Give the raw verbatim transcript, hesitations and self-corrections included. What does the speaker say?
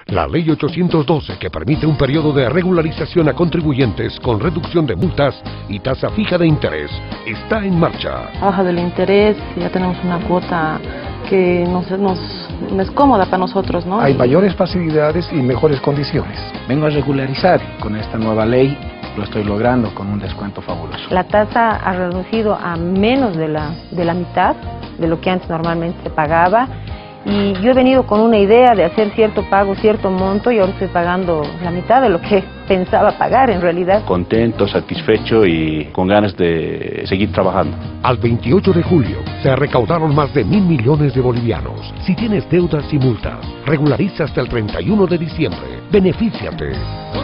La Ley ochocientos doce, que permite un periodo de regularización a contribuyentes con reducción de multas y tasa fija de interés, está en marcha. Baja del interés, ya tenemos una cuota que nos, nos, no es cómoda para nosotros, ¿no? Hay mayores facilidades y mejores condiciones. Vengo a regularizar con esta nueva ley. Lo estoy logrando con un descuento fabuloso. La tasa ha reducido a menos de la, de la mitad de lo que antes normalmente se pagaba. Y yo he venido con una idea de hacer cierto pago, cierto monto, y ahora estoy pagando la mitad de lo que pensaba pagar en realidad. Contento, satisfecho y con ganas de seguir trabajando. Al veintiocho de julio se recaudaron más de mil millones de bolivianos. Si tienes deudas y multas, regulariza hasta el treinta y uno de diciembre. Benefíciate.